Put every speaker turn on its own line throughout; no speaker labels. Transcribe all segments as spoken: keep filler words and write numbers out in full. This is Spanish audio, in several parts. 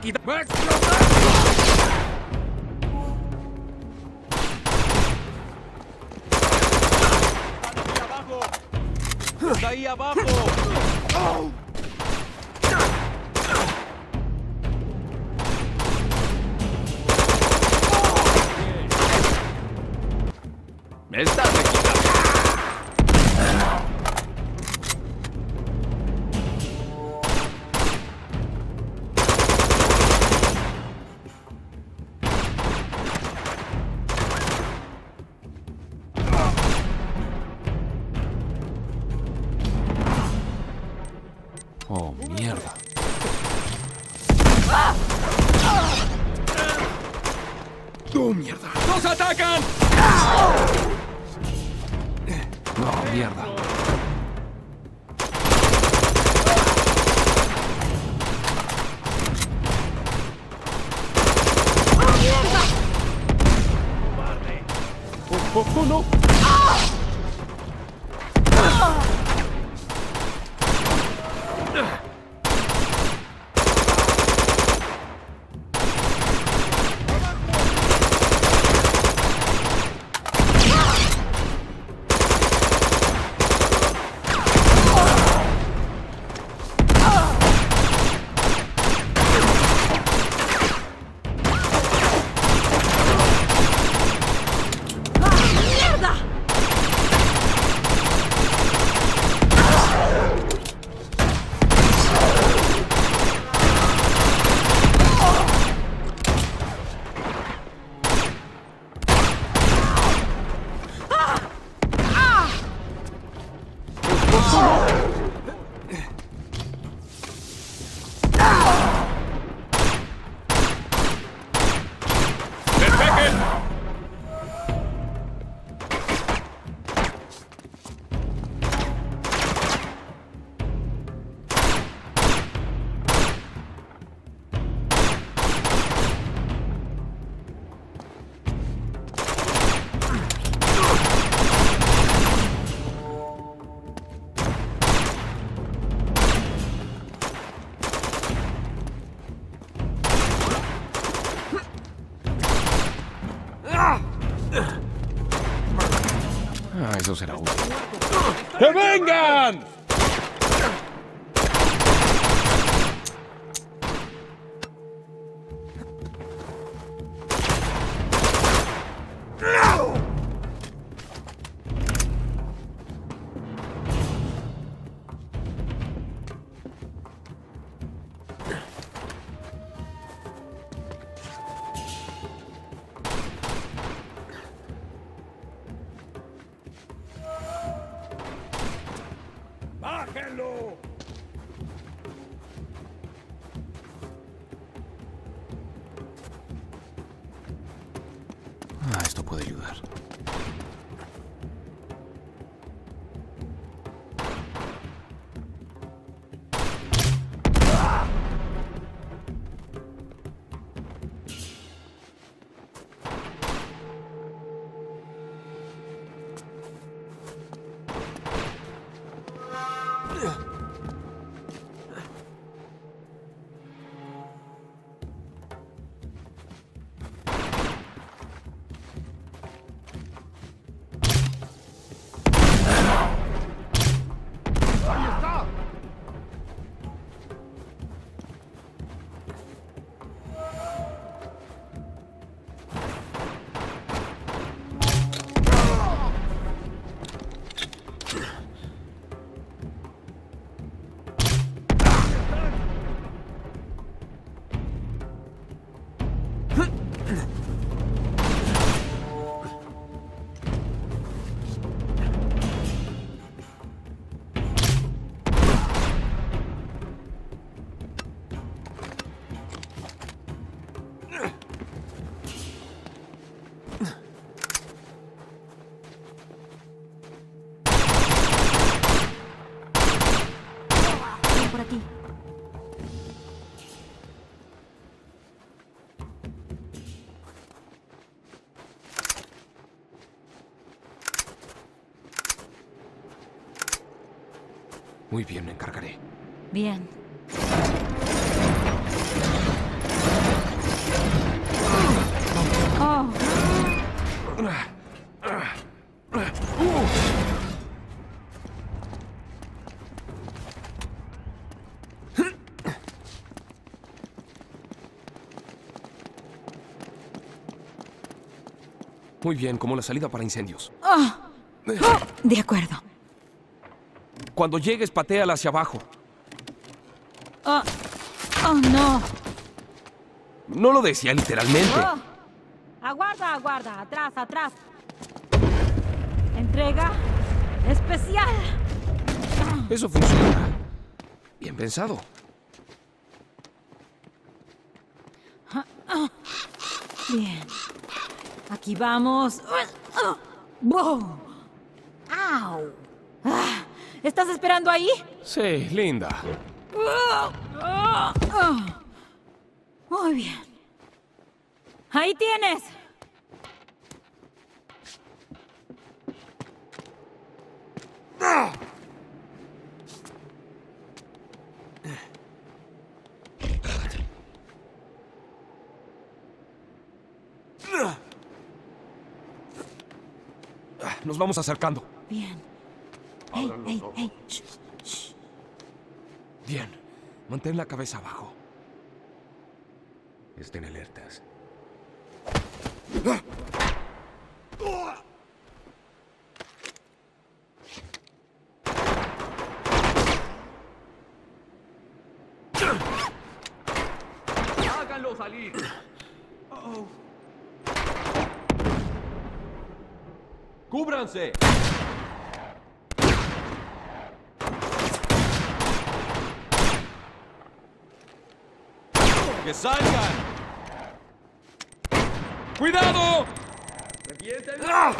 liquida. ¡Va a explotar! ¡Está ahí abajo! ¡Me estás liquidando! Oh, mierda. ¡Oh, mierda! ¡Nos atacan! ¡Oh, mierda!
¡Oh, mierda!
¡Oh, oh, oh, no! Ah, eso será útil.
¡Que vengan!
¡Bájenlo!
Ah, esto puede ayudar.
Por aquí.
Muy bien, me encargaré.
Bien.
Muy bien, como la salida para incendios.
Oh. Oh, de acuerdo.
Cuando llegues, patéala hacia abajo.
Oh, oh no.
No lo decía literalmente.
Oh. Aguarda, aguarda. Atrás, atrás. Entrega especial.
Eso funciona. Bien pensado.
Bien. Aquí vamos. ¡Wow! ¡Au! Ah, ¿estás esperando ahí?
Sí, linda.
Muy bien. Ahí tienes.
Nos vamos acercando.
Bien. Hey, hey, hey. Shh, shh.
Bien. Mantén la cabeza abajo. Estén alertas.
¡Háganlo salir! Oh. ¡Cúbranse! ¡Que salgan!
¡Cuidado!
¡Ah!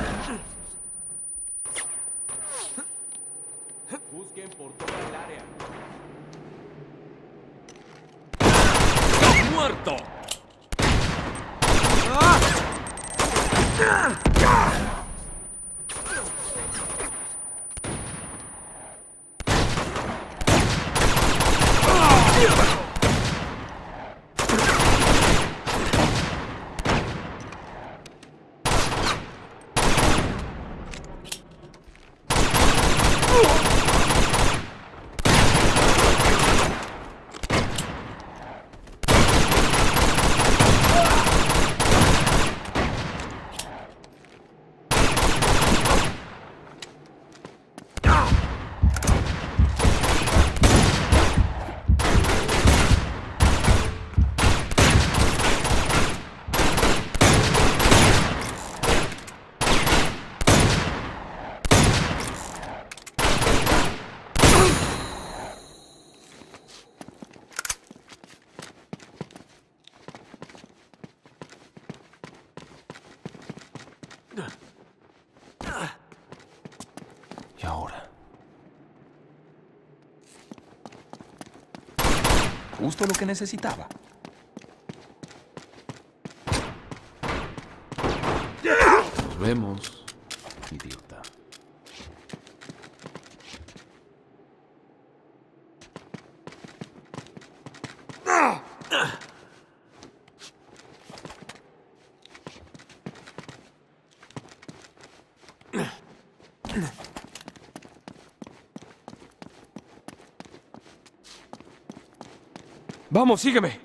Busquen por toda el área.
¡Muerto! Y ahora.
Justo lo que necesitaba.
Nos vemos, idiota. Vamos, sígueme.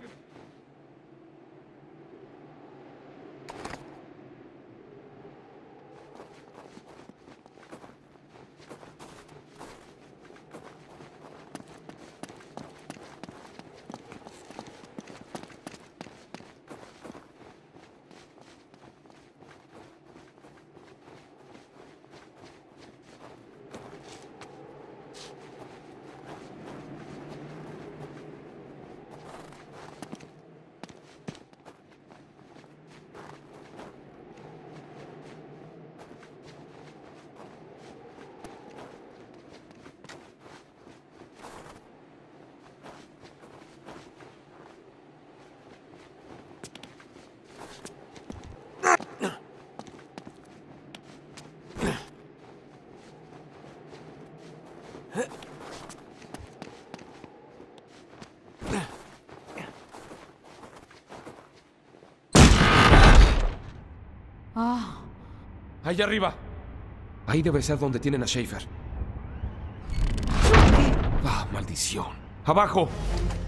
Ah,
Ahí arriba. Ahí debe ser donde tienen a Schaefer. Ah, maldición. ¡Abajo!